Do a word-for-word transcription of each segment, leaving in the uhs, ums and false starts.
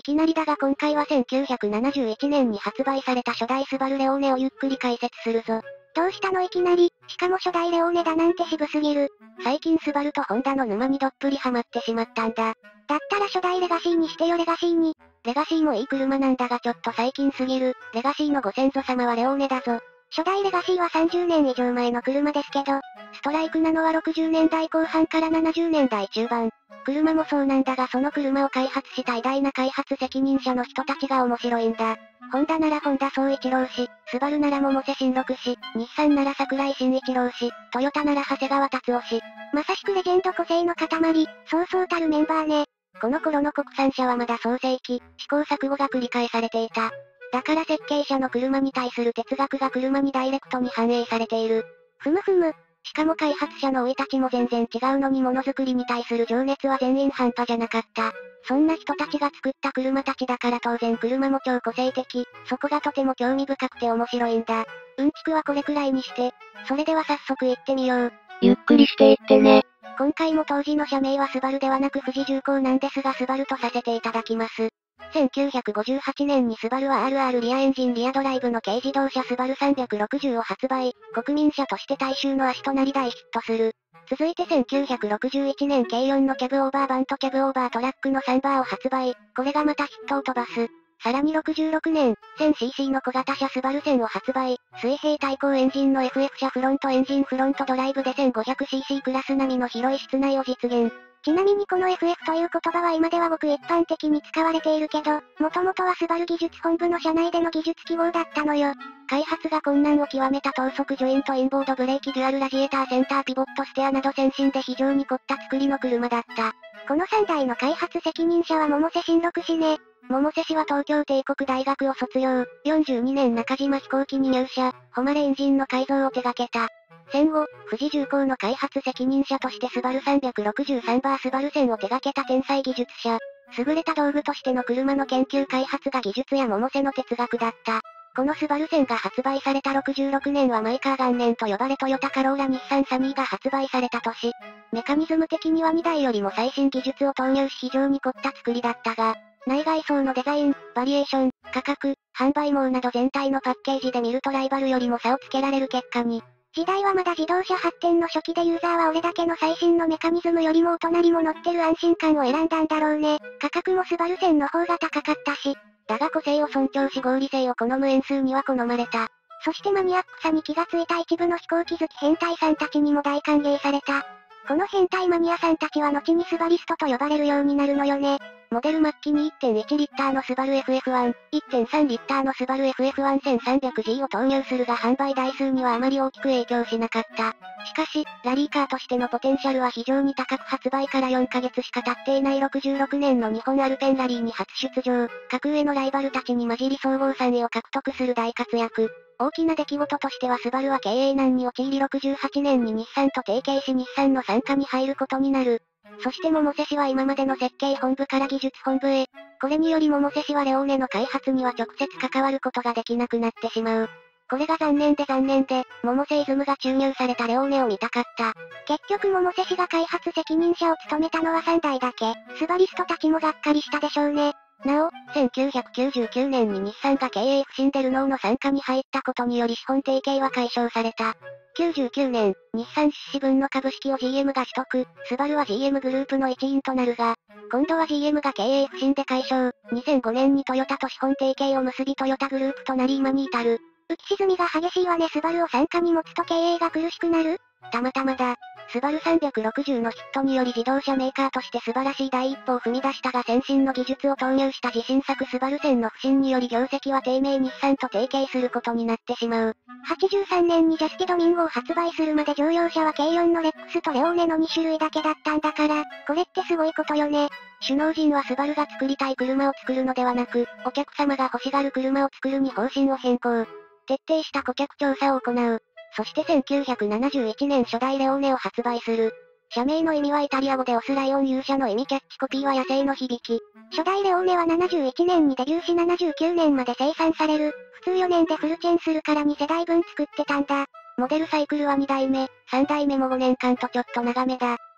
いきなりだが今回はせんきゅうひゃくななじゅういちねんに発売された初代スバルレオーネをゆっくり解説するぞ。 どうしたのいきなり、しかも初代レオーネだなんて渋すぎる。 最近スバルとホンダの沼にどっぷりハマってしまったんだ。 だったら初代レガシーにしてよレガシーに。 レガシーもいい車なんだがちょっと最近すぎる。レガシーのご先祖様はレオーネだぞ。 初代レガシーはさんじゅうねん以上前の車ですけど、 ストライクなのはろくじゅうねんだいこう半からななじゅうねんだい中盤。車もそうなんだがその車を開発した偉大な開発責任者の人たちが面白いんだ。ホンダなら本田宗一郎氏、スバルなら百瀬新六氏、日産なら桜井真一郎氏、トヨタなら長谷川達夫氏。 まさしくレジェンド個性の塊、そうそうたるメンバーね。 この頃の国産車はまだ創世期、試行錯誤が繰り返されていた。だから設計者の車に対する哲学が車にダイレクトに反映されている。 ふむふむ。 しかも開発者の生い立ちも全然違うのにものづくりに対する情熱は全員半端じゃなかった。そんな人たちが作った車たちだから当然車も超個性的、そこがとても興味深くて面白いんだ。うんちくはこれくらいにして、それでは早速行ってみよう。 ゆっくりしていってね。 今回も当時の社名はスバルではなく富士重工なんですがスバルとさせていただきます。せんきゅうひゃくごじゅうはちねんにスバルは アールアール リアエンジンリアドライブの軽自動車スバルさんびゃくろくじゅうを発売、国民車として大衆の足となり大ヒットする。続いてせんきゅうひゃくろくじゅういちねん軽よんのキャブオーバー版とキャブオーバートラックのサンバーを発売、これがまたヒットを飛ばす。さらにろくじゅうろくねん、せんシーシー の小型車スバルせんを発売、水平対向エンジンの エフエフ 車フロントエンジンフロントドライブで せんごひゃくシーシー クラス並みの広い室内を実現。 ちなみにこの エフエフ という言葉は今ではごく一般的に使われているけど、もともとはスバル技術本部の社内での技術記号だったのよ。 開発が困難を極めた等速ジョイントインボードブレーキデュアルラジエーターセンターピボットステアなど先進で非常に凝った作りの車だった。 このさんだいの開発責任者は百瀬新六氏ね。 百瀬氏は東京帝国大学を卒業、よんじゅうにねん中島飛行機に入社、誉れエンジンの改造を手掛けた。戦後、富士重工の開発責任者としてスバルさんびゃくろくじゅうさんバースバルせんを手掛けた天才技術者。優れた道具としての車の研究開発が技術や百瀬の哲学だった。このスバルせんが発売されたろくじゅうろくねんはマイカー元年と呼ばれトヨタカローラ日産サニーが発売された年。メカニズム的にはにだいよりも最新技術を投入し非常に凝った作りだったが、内外装のデザイン、バリエーション、価格、販売網など全体のパッケージで見るとライバルよりも差をつけられる結果に。 時代はまだ自動車発展の初期でユーザーは俺だけの最新のメカニズムよりもお隣も乗ってる安心感を選んだんだろうね。価格もスバルせんの方が高かったし。 だが個性を尊重し合理性を好む円数には好まれた。 そしてマニアックさに気がついた一部の飛行機好き変態さんたちにも大歓迎された。この変態マニアさんたちは後にスバリストと呼ばれるようになるのよね。 モデル末期に いってんいち リッターのスバル エフエフワン、いってんさん リッターのスバル エフエフワンせんさんびゃくジー を投入するが販売台数にはあまり大きく影響しなかった。しかし、ラリーカーとしてのポテンシャルは非常に高く発売からよんかげつしか経っていないろくじゅうろくねんの日本アルペンラリーに初出場、格上のライバルたちに混じり総合さんいを獲得する大活躍。大きな出来事としてはスバルは経営難に陥りろくじゅうはちねんに日産と提携し日産の傘下に入ることになる。そして百瀬氏は今までの設計本部から技術本部へ。これにより百瀬氏はレオーネの開発には直接関わることができなくなってしまう。これが残念で残念で、百瀬イズムが注入されたレオーネを見たかった。 結局百瀬氏が開発責任者を務めたのはさんだいだけ。スバリストたちもがっかりしたでしょうね。 なお、せんきゅうひゃくきゅうじゅうきゅうねんに日産が経営不振でルノーの傘下に入ったことにより資本提携は解消された。きゅうじゅうきゅうねん、日産出資分の株式を ジーエム が取得、スバルは ジーエム グループの一員となるが、今度は ジーエム が経営不振で解消、にせんごねんにトヨタと資本提携を結びトヨタグループとなり今に至る。 浮き沈みが激しいわね。スバルを傘下に持つと経営が苦しくなる？ たまたまだ。スバルさんびゃくろくじゅうのヒットにより自動車メーカーとして素晴らしい第一歩を踏み出したが先進の技術を投入した自信作スバルせんの不振により業績は低迷日産と提携することになってしまう。 はちじゅうさんねんにジャスティドミンゴを発売するまで乗用車は軽よんのレックスとレオーネのにしゅるいだけだったんだから、これってすごいことよね。 首脳陣はスバルが作りたい車を作るのではなく、お客様が欲しがる車を作るに方針を変更。徹底した顧客調査を行う。そしてせんきゅうひゃくななじゅういちねん初代レオーネを発売する。社名の意味はイタリア語でオスライオン勇者の意味キャッチコピーは野生の響き。 初代レオーネはななじゅういちねんにデビューしななじゅうきゅうねんまで生産される。普通よねんでフルチェンするからにせだいぶん作ってたんだ。 モデルサイクルはにだいめ、さんだいめもごねんかんとちょっと長めだ。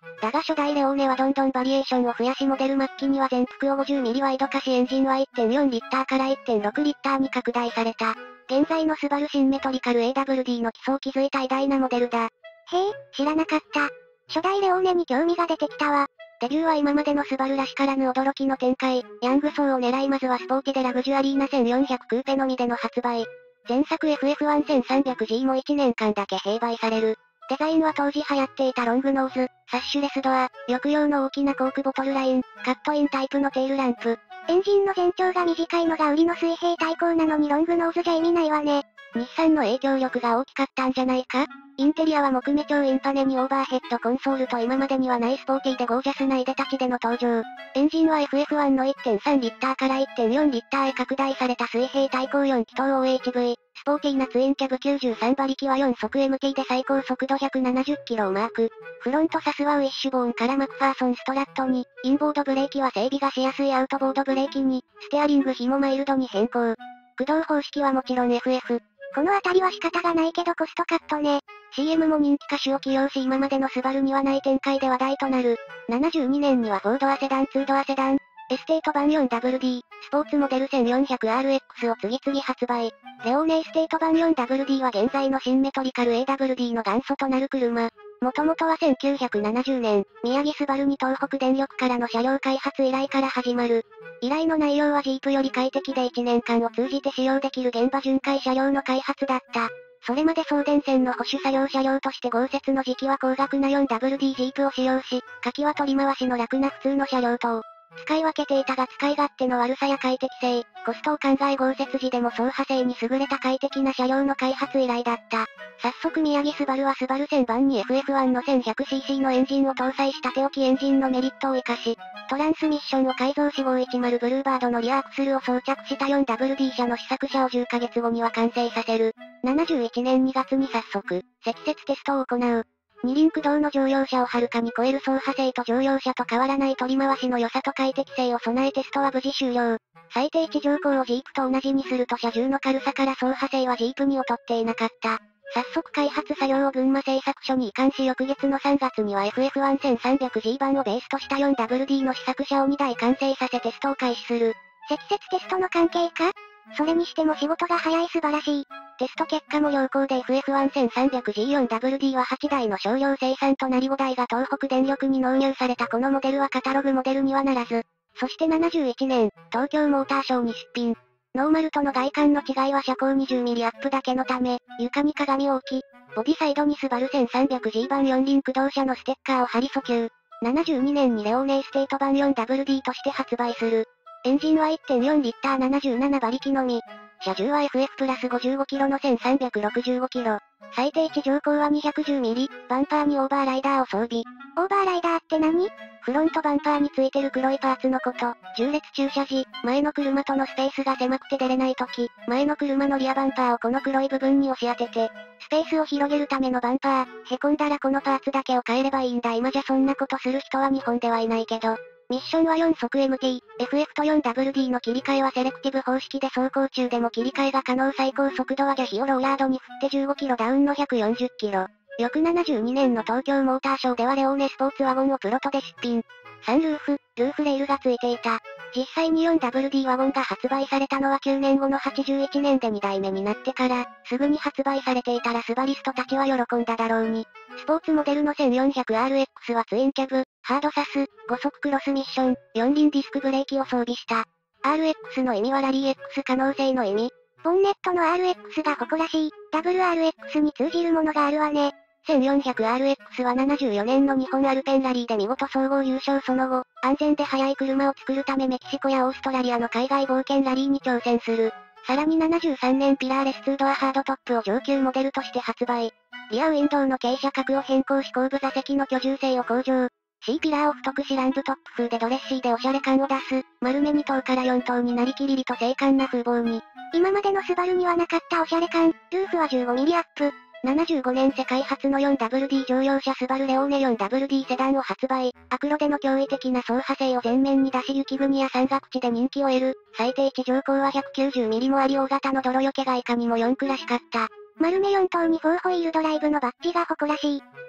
だが初代レオーネはどんどんバリエーションを増やしモデル末期には全幅をごじゅうミリワイド化しエンジンは いってんよんリッターから いってんろくリッターに拡大された。現在のスバルシンメトリカル エーダブリューディー の基礎を築いた偉大なモデルだ。 へえ、知らなかった。初代レオーネに興味が出てきたわ。 デビューは今までのスバルらしからぬ驚きの展開。ヤング層を狙いまずはスポーティでラグジュアリーなせんよんひゃくクーペのみでの発売。前作 エフエフワンせんさんびゃくジー もいちねんかんだけ併売される。デザインは当時流行っていたロングノーズ、サッシュレスドア、抑揚の大きなコークボトルライン、カットインタイプのテールランプ。 エンジンの全長が短いのが売りの水平対向なのにロングノーズじゃ意味ないわね。 日産の影響力が大きかったんじゃないか？インテリアは木目調インパネにオーバーヘッドコンソールと今までにはないスポーティーでゴージャスないでたちでの登場。エンジンは エフエフワン の いってんさんリッターから いってんよんリッターへ拡大された水平対向よん気筒 オーエイチブイ。スポーティーなツインキャブきゅうじゅうさん馬力はよん速 エムティー で最高速度ひゃくななじゅっキロをマーク。フロントサスはウィッシュボーンからマクファーソンストラットに、インボードブレーキは整備がしやすいアウトボードブレーキに、ステアリング比もマイルドに変更。駆動方式はもちろん エフエフ。 このあたりは仕方がないけどコストカットね。 シーエム も人気歌手を起用し今までのスバルにはない展開で話題となる。ななじゅうにねんにはフォードアセダンツードアセダン、エステート版 フォーダブリューディー、スポーツモデル せんよんひゃくアールエックス を次々発売。レオーネエステート版 フォーダブリューディー は現在のシンメトリカル エーダブリューディー の元祖となる車。もともとはせんきゅうひゃくななじゅうねん、宮城スバルに東北電力からの車両開発依頼から始まる。依頼の内容はジープより快適でいちねんかんを通じて使用できる現場巡回車両の開発だった。それまで送電線の保守作業車両として豪雪の時期は高額な フォーダブリューディー ジープを使用し、夏季は取り回しの楽な普通の車両と、使い分けていたが使い勝手の悪さや快適性、コストを考え豪雪時でも走破性に優れた快適な車両の開発依頼だった。早速宮城スバルはスバルせん版に エフエフワン の せんひゃくシーシー のエンジンを搭載した手置きエンジンのメリットを活かし、トランスミッションを改造しごひゃくじゅうブルーバードのリアアクスルを装着した フォーダブリューディー 車の試作車をじゅっかげつごには完成させる。ななじゅういちねんにがつに早速、積雪テストを行う。二輪駆動の乗用車をはるかに超える走破性と乗用車と変わらない取り回しの良さと快適性を備えテストは無事終了。最低地上高をジープと同じにすると車重の軽さから走破性はジープに劣っていなかった。早速開発作業を群馬製作所に移管し翌月のさんがつには エフエフワンせんさんびゃくジー 版をベースとした フォーダブリューディー の試作車をにだい完成させテストを開始する。 積雪テストの関係か？それにしても仕事が早い素晴らしい。 テスト結果も良好で エフエフワンせんさんびゃくジー フォーダブリューディー ははちだいの少量生産となりごだいが東北電力に納入されたこのモデルはカタログモデルにはならず。そしてななじゅういちねん、東京モーターショーに出品。ノーマルとの外観の違いは車高にじゅうミリアップだけのため、床に鏡を置き、ボディサイドにスバル せんさんびゃくジー 版四輪駆動車のステッカーを貼り訴求。ななじゅうにねんにレオーネエステート版 フォーダブリューディー として発売する。エンジンは いってんよんリッターななじゅうなな馬力のみ。車重は エフエフ プラスごじゅうごキロのせんさんびゃくろくじゅうごキロ。最低地上高はにひゃくじゅうミリ、バンパーにオーバーライダーを装備。 オーバーライダーって何？ フロントバンパーについてる黒いパーツのこと。縦列駐車時、前の車とのスペースが狭くて出れないとき、前の車のリアバンパーをこの黒い部分に押し当てて、スペースを広げるためのバンパー、凹んだらこのパーツだけを変えればいいんだ。今じゃそんなことする人は日本ではいないけど。ミッションはよん速 エムティー、エフエフ と フォーダブリューディー の切り替えはセレクティブ方式で走行中でも切り替えが可能。最高速度はギャヒをローラードに振ってじゅうごキロダウンのひゃくよんじゅっキロ。翌ななじゅうにねんの東京モーターショーではレオーネスポーツワゴンをプロトで出品。サンルーフ、ルーフレールがついていた。実際に フォーダブリューディー ワゴンが発売されたのはきゅうねんごのはちじゅういちねんでにだいめになってから、すぐに発売されていたらスバリストたちは喜んだだろうに。スポーツモデルの せんよんひゃくアールエックス はツインキャブ、ハードサス、ご速クロスミッション、四輪ディスクブレーキを装備した。アールエックス の意味はラリー X 可能性の意味。 ボンネットの アールエックス が誇らしい、ダブルアールエックス に通じるものがあるわね。 せんよんひゃくアールエックス はななじゅうよねんの日本アルペンラリーで見事総合優勝。その後、安全で速い車を作るためメキシコやオーストラリアの海外冒険ラリーに挑戦する。さらにななじゅうさんねんピラーレスツードアハードトップを上級モデルとして発売。リアウィンドウの傾斜角を変更し後部座席の居住性を向上。C ピラーを太くしランプトップ風でドレッシーでオシャレ感を出す。丸めに頭からよん頭になりきりりと精悍な風貌に。 今までのスバルにはなかったオシャレ感、ルーフはじゅうごミリアップ。 ななじゅうごねん世界初の フォーダブリューディー 乗用車スバルレオーネ フォーダブリューディー セダンを発売。アクロでの驚異的な走破性を前面に出し雪国や山岳地で人気を得る。最低地上高は ひゃくきゅうじゅうミリもあり大型の泥除けがいかにもよんクラしかった。 丸めよん頭にフォーホイールドライブのバッジが誇らしい。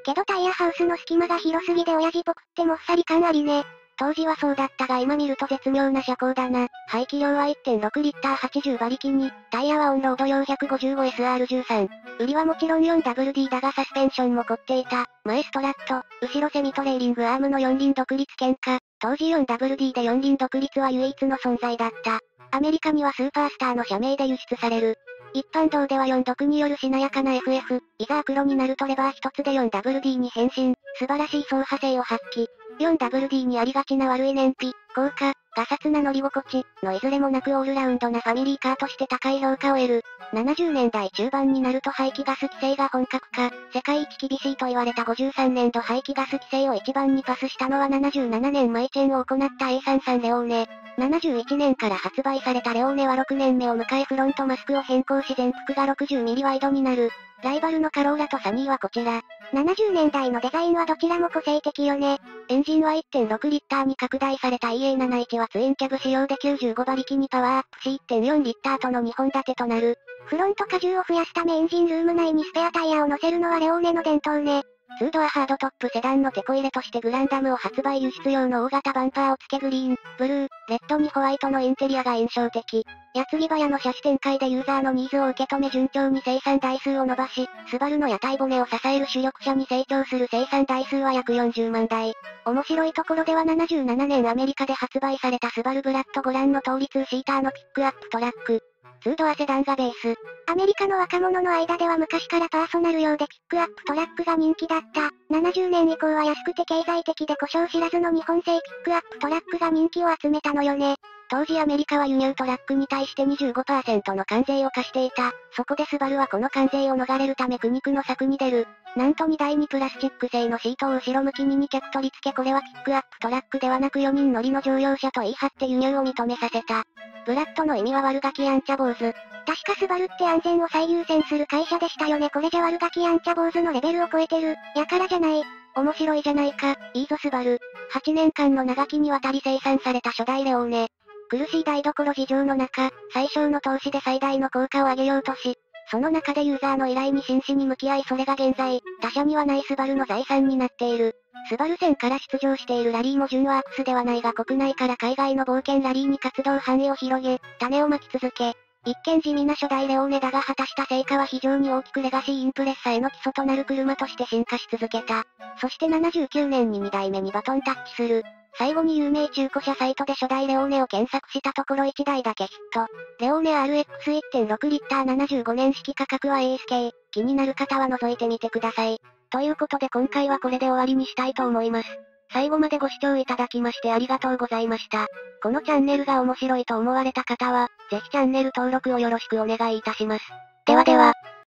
けどタイヤハウスの隙間が広すぎで親父っぽくってもっさり感ありね。 当時はそうだったが今見ると絶妙な車高だな。排気量は いってんろくリッターはちじゅう馬力に、タイヤはオンロード用 ひゃくごじゅうごエスアールじゅうさん。売りはもちろん フォーダブリューディー だがサスペンションも凝っていた。前ストラット、後ろセミトレーリングアームのよん輪独立喧嘩。当時 フォーダブリューディー でよん輪独立は唯一の存在だった。アメリカにはスーパースターの社名で輸出される。一般道ではよん独によるしなやかな エフエフ、いざアクロになるとレバー一つで フォーダブリューディー に変身、素晴らしい走破性を発揮。フォーダブリューディー にありがちな悪い燃費、高架、ガサツな乗り心地、のいずれもなくオールラウンドなファミリーカーとして高い評価を得る。ななじゅうねんだい中盤になると排気ガス規制が本格化、世界一厳しいと言われたごじゅうさんねん度排気ガス規制を一番にパスしたのはななじゅうななねんマイチェンを行った エーさんじゅうさん レオーネ。ななじゅういちねんから発売されたレオーネはろくねんめを迎えフロントマスクを変更し全幅が ろくじゅうミリ ワイドになる。ライバルのカローラとサニーはこちら。 ななじゅうねんだいのデザインはどちらも個性的よね。 エンジンは いってんろくリッターに拡大された イーエーななじゅういち はツインキャブ仕様できゅうじゅうご馬力にパワーアップし いってんよんリッターとのにほん立てとなる。 フロント荷重を増やすためエンジンルーム内にスペアタイヤを乗せるのはレオーネの伝統ね。 ツードアハードトップセダンのテこ入れとしてグランダムを発売輸出用の大型バンパーを付けグリーン、ブルー、レッドにホワイトのインテリアが印象的。矢継ぎ早の車種展開でユーザーのニーズを受け止め順調に生産台数を伸ばし、スバルの屋台骨を支える主力車に成長する生産台数は約よんじゅうまんだい。面白いところではななじゅうななねんアメリカで発売されたスバルブラッドご覧の通りツーシーターのピックアップトラック。ツードアセダンがベース。 アメリカの若者の間では昔からパーソナル用でピックアップトラックが人気だった。ななじゅうねん以降は安くて経済的で故障知らずの日本製ピックアップトラックが人気を集めたのよね。 当時アメリカは輸入トラックに対して にじゅうごパーセント の関税を課していた。そこでスバルはこの関税を逃れるため苦肉の策に出る。なんと荷台にプラスチック製のシートを後ろ向きにに脚取り付けこれはピックアップトラックではなくよにん乗りの乗用車と言い張って輸入を認めさせた。ブラッドの意味は悪ガキやんちゃ坊主。 確かスバルって安全を最優先する会社でしたよね。これじゃ悪ガキやんちゃ坊主のレベルを超えてる。やからじゃない。 面白いじゃないか、いいぞスバル。はちねんかんの長きにわたり生産された初代レオーネ。苦しい台所事情の中、最小の投資で最大の効果を上げようとし、その中でユーザーの依頼に真摯に向き合いそれが現在、他社にはないスバルの財産になっている。スバル戦から出場しているラリーも純ワークスではないが国内から海外の冒険ラリーに活動範囲を広げ、種をまき続け、一見地味な初代レオーネだが果たした成果は非常に大きくレガシーインプレッサへの基礎となる車として進化し続けた。そしてななじゅうきゅうねんににだいめにバトンタッチする。最後に有名中古車サイトで初代レオーネを検索したところいちだいだけヒット。レオーネ アールエックスいってんろく リッターななじゅうごねん式価格は エーエスケー。気になる方は覗いてみてください。ということで今回はこれで終わりにしたいと思います。最後までご視聴いただきましてありがとうございました。このチャンネルが面白いと思われた方は、ぜひチャンネル登録をよろしくお願いいたします。ではでは。